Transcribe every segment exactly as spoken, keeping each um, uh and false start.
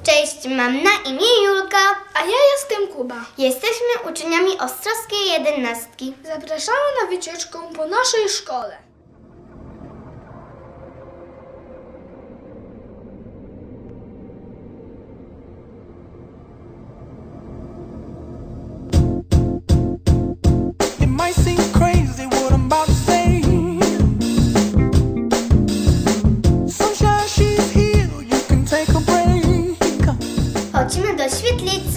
Cześć, mam na imię Julka. A ja jestem Kuba. Jesteśmy uczniami Ostrowskiej jedenastki. Zapraszamy na wycieczkę po naszej szkole. Chodzimy do świetlicy.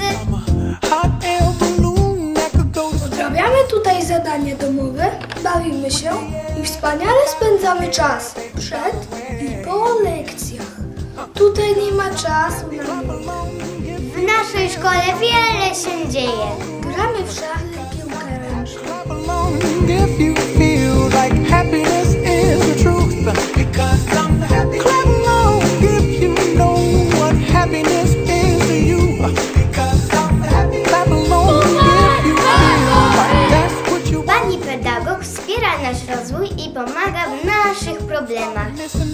Odrabiamy tutaj zadanie domowe, bawimy się i wspaniale spędzamy czas przed i po lekcjach. Tutaj nie ma czasu na nudy. W naszej szkole wiele się dzieje. Gramy w szachy i piłkę ręczną. Pani pedagog wspiera nasz rozwój i pomaga w naszych problemach.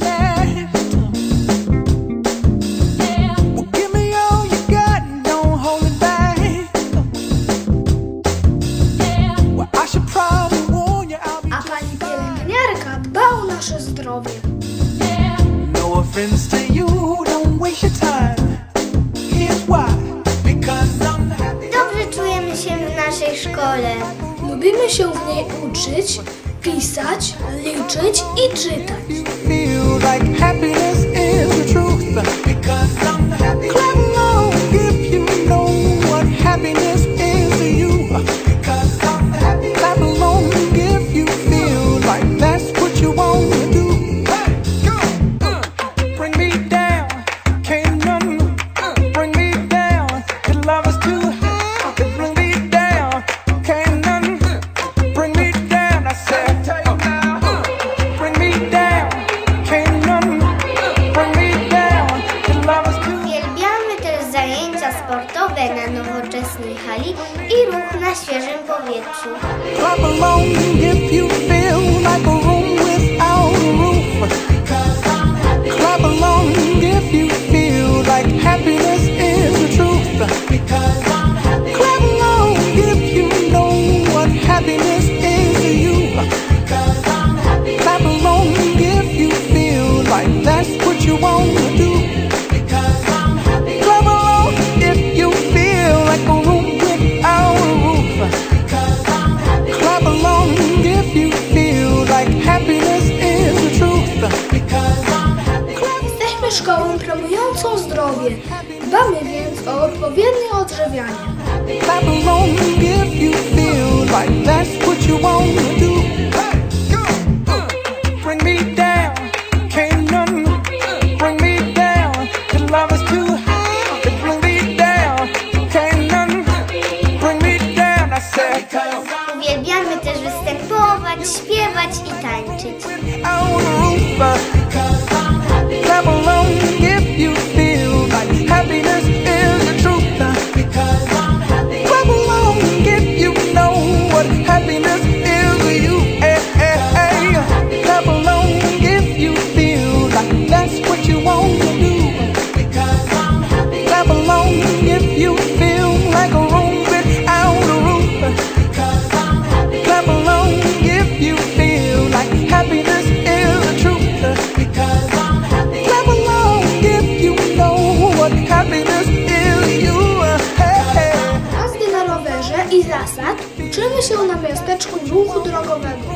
A pani pielęgniarka dba o nasze zdrowie. Dobrze czujemy się w naszej szkole. Lubimy się w niej uczyć, pisać, liczyć i czytać. Uwielbiamy też zajęcia sportowe na nowoczesnej hali i ruch na świeżym powietrzu. Jesteśmy szkołą promującą zdrowie. Dbamy więc o odpowiednie odżywianie. Uwielbiamy też występować, śpiewać i tańczyć. Jazdy na rowerze i zasad uczymy się na miasteczku ruchu drogowego.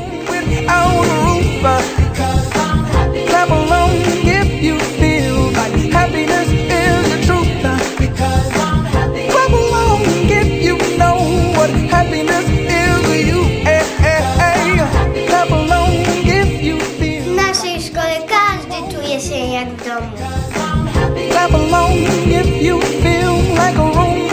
W naszej szkole każdy czuje się jak w domu. Clap along if you feel like a room